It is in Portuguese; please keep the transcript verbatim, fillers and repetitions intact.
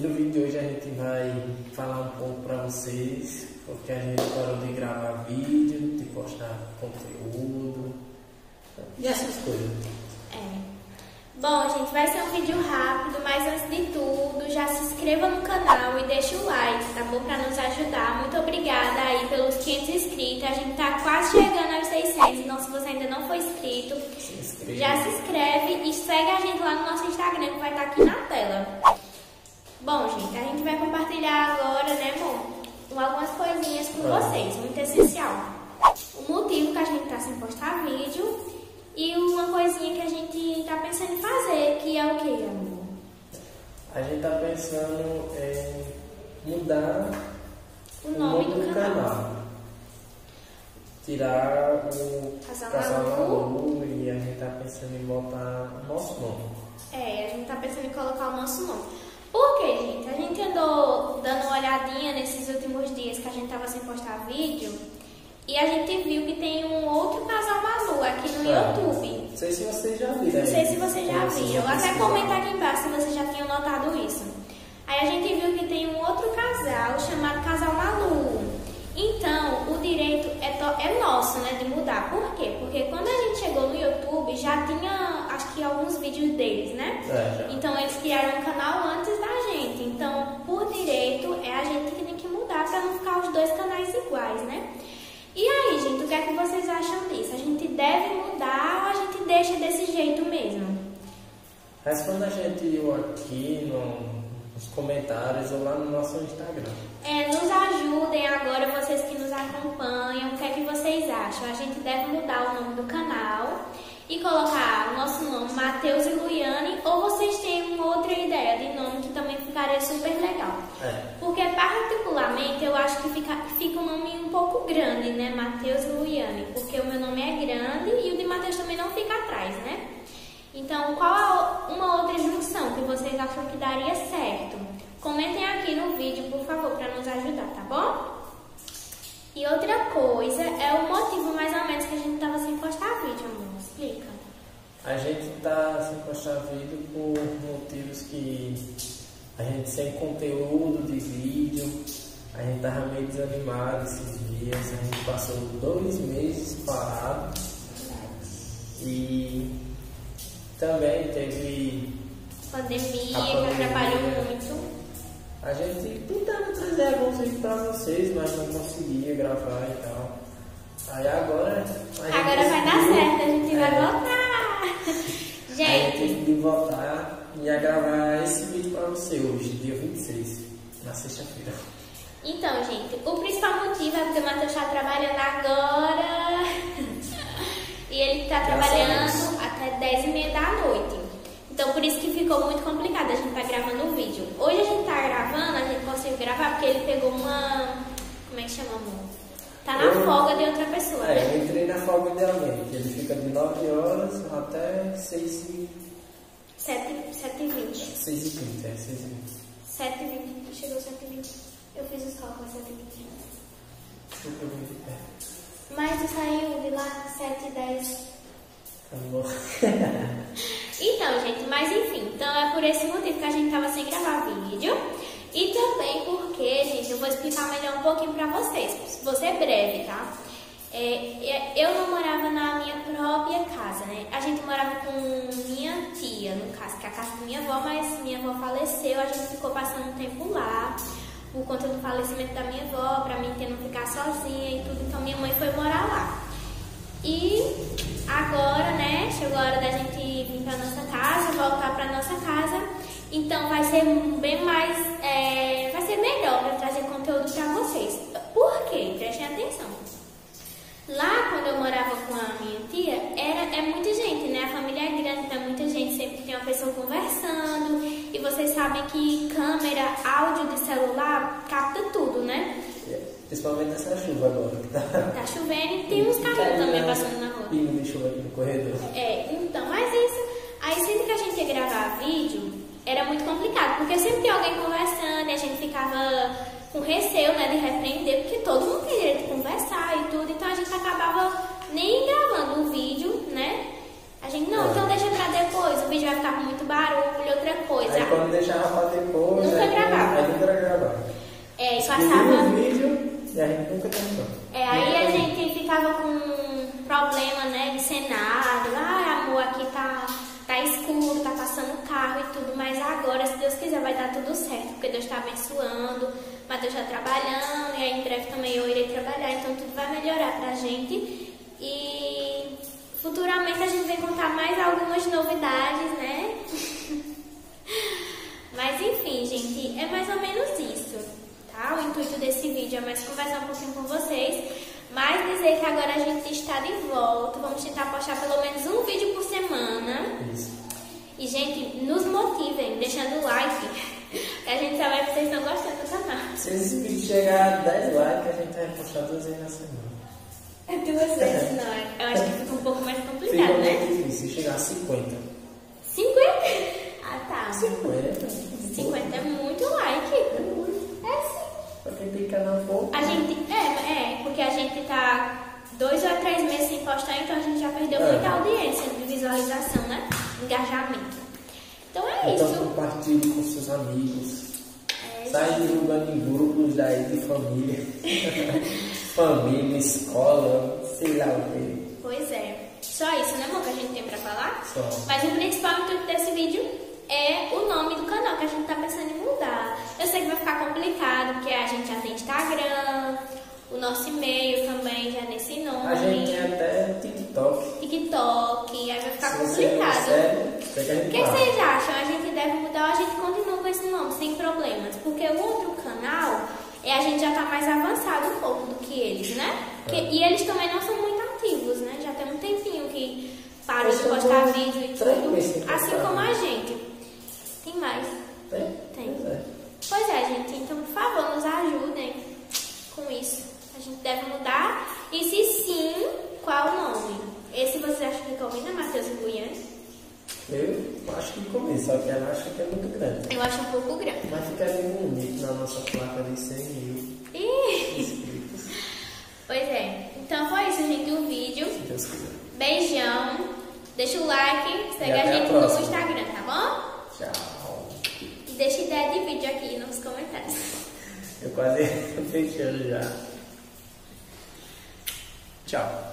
no vídeo de hoje a gente vai falar um pouco para vocês, porque a gente parou de gravar vídeo, de postar conteúdo e essas coisas. É. Bom, gente, vai ser um vídeo rápido, mas antes de tudo, já se inscreva no canal e deixa o like, tá bom? Pra nos ajudar. Muito obrigada aí pelos quinhentos inscritos. A gente tá quase chegando aos seiscentos, então se você ainda não for inscrito, se já se inscreve e segue a gente lá no nosso Instagram, que vai estar aqui na tela. Bom, gente, a gente vai compartilhar agora, né, amor, algumas coisinhas com vocês, muito essencial. O motivo que a gente tá sem postar vídeo e uma coisinha que a gente tá pensando em fazer, que é o que, amor? A gente tá pensando em mudar o nome, o nome do, do canal. canal. Tirar o Casal Malu e a gente tá pensando em botar o nosso nome. É, a gente tá pensando em colocar o nosso nome. Por quê, gente? A gente andou dando uma olhadinha nesses últimos dias que a gente tava sem postar vídeo e a gente viu que tem um outro casal Malu aqui no é. YouTube. Não sei se vocês já viram. Não sei se vocês já viram. Até comenta aqui embaixo se vocês já tinham notado isso. Aí a gente viu que tem um outro casal chamado Casal Malu. Então, o direito é, to é nosso, né, de mudar. Por quê? Porque quando a gente chegou no YouTube, já tinha, acho que, alguns vídeos deles, né? É, então, eles criaram um canal antes da gente. Então, por direito, é a gente que tem que mudar para não ficar os dois canais iguais, né? E aí, gente, o que é que vocês acham disso? A gente deve mudar ou a gente deixa desse jeito mesmo? Responda a gente aqui no, nos comentários ou lá no nosso Instagram. É, nos ajudem agora, vocês que nos acompanham, o que é que vocês acham? A gente deve mudar o nome do canal e colocar o nosso nome, Matheus e Luiane, ou vocês têm uma outra ideia de nome que também ficaria super legal? É. Porque particularmente eu acho que fica, fica um nome um pouco grande, né? Matheus e Luiane, porque o meu nome é grande e o de Matheus também não fica atrás, né? Então, qual é uma outra junção que vocês acham que daria certo? Comentem aqui no vídeo, por favor, para nos ajudar, tá bom? E outra coisa é o motivo mais ou menos que a gente tava sem postar vídeo, amor. Explica. A gente tá sem postar vídeo por motivos que a gente sem conteúdo de vídeo, a gente tava meio desanimado esses dias, a gente passou dois meses parado e também teve pandemia, a pandemia que atrapalhou muito. A gente tentava trazer alguns vídeos pra vocês, mas não conseguia gravar e tal. Aí agora... Agora vai dar certo, a gente é, vai voltar. Gente... A gente decidiu voltar e ia gravar esse vídeo pra você hoje, dia vinte e seis, na sexta-feira. Então, gente, o principal motivo é porque o Matheus está trabalhando agora e ele está trabalhando até dez e meia da noite. Então, por isso que ficou muito complicado a gente estar tá gravando o vídeo. Hoje a gente tá gravando, a gente conseguiu gravar porque ele pegou uma... Como é que chama, amor? Tá na eu, folga de outra pessoa. É, eu entrei na folga de alguém, que ele fica de nove horas até seis e... sete e vinte. seis e vinte, é, seis e vinte. sete e vinte, chegou sete e vinte. Eu fiz os cálculos sete e vinte. Super muito pé. Mas tu saiu de lá sete e dez. Acabou. Então, gente, mas enfim, então é por esse motivo que a gente tava sem gravar vídeo. E também porque, gente, eu vou explicar melhor um pouquinho pra vocês. Vou ser breve, tá? É, eu não morava na minha própria casa, né? A gente morava com minha tia, no caso, que é a casa da minha avó, mas minha avó faleceu, a gente ficou passando um tempo lá, por conta do falecimento da minha avó, pra mim ter não ficar sozinha e tudo, então minha mãe foi morar lá. E agora, né, chegou a hora da gente vir pra nossa casa, voltar pra nossa casa. Então vai ser bem mais, é, vai ser melhor pra trazer conteúdo pra vocês. Por quê? Prestem atenção. Lá, quando eu morava com a minha tia, era, é muita gente, né? A família é grande, então é muita gente, sempre tem uma pessoa conversando. E vocês sabem que câmera, áudio de celular, capta tudo, né? Principalmente nessa chuva agora. Tá chovendo e tem uns carrinhos também passando na rua. Pingo de chuva aqui no corredor. É, então, mas isso... Aí sempre que a gente ia gravar vídeo, era muito complicado, porque sempre tem alguém conversando e a gente ficava com receio, né, de repreender, porque todo mundo tem direito de conversar e tudo, então a gente acabava nem gravando o vídeo, né? A gente, não, então deixa pra depois, o vídeo vai ficar com muito barulho, outra coisa. Aí quando deixava pra depois... Nunca aí gravava. certo, porque Deus está abençoando, Matheus está trabalhando, e aí em breve também eu irei trabalhar, então tudo vai melhorar pra gente. E futuramente a gente vai contar mais algumas novidades, né? Mas enfim, gente, é mais ou menos isso, tá? O intuito desse vídeo é mais conversar um pouquinho com vocês, mas dizer que agora a gente está de volta. Vamos tentar postar pelo menos um vídeo por semana. Isso. E, gente, nos motivem, deixando o like, que a gente sabe que vocês estão gostando do canal. Se esse vídeo chegar a dez likes, a gente vai postar duas vezes na semana. É duas vezes, não é? Eu acho que fica um pouco mais complicado, fica né? muito difícil, se chegar a cinquenta. cinquenta? Ah, tá. cinquenta. cinquenta é muito like. É muito. É sim. Pra quem tem canal pouco. A gente, é, é, porque a gente tá dois ou três meses sem postar, então a gente já perdeu É. muita audiência de visualização, né? Engajamento. Então é Então isso. compartilhe com seus amigos. É, Sai divulgando em grupos daí de família. Família, escola, sei lá o quê. Pois é. Só isso, né, amor, que a gente tem pra falar? Só. Mas o principal intuito desse vídeo é o nome do canal, que a gente tá pensando em mudar. Eu sei que vai ficar complicado, porque a gente já tem Instagram, o nosso e-mail também já nesse nome. A gente tem até TikTok. TikTok, aí vai ficar Se você não complicado. segue, segue a O gente que lá. vocês acham? A gente deve mudar ou a gente continua com esse nome, sem problemas? Porque o outro canal, é, a gente já tá mais avançado um pouco do que eles, né? Que, É. e eles também não são muito ativos, né? Já tem um tempinho que parou Eles de postar são vídeo e três meses sem tudo. Assim postar como a vídeo. gente. Tem mais? Tem? Tem. Pois é. Pois é, gente. Então, por favor, nos ajudem com isso. A gente deve mudar. E se sim, qual o nome? Esse você acha que combina, Matheus e Goiânia? Eu acho que começa, só que ela acha que é muito grande. Eu acho um pouco grande. Mas ficaria bonito na nossa placa de cem mil Ih! inscritos. Pois é. Então foi isso, gente, o vídeo. Se Deus quiser. Beijão. Deixa o like, segue E a até a gente no próxima. Instagram, tá bom? Tchau. E deixa ideia de vídeo aqui nos comentários. Eu quase fechando já. Tchau.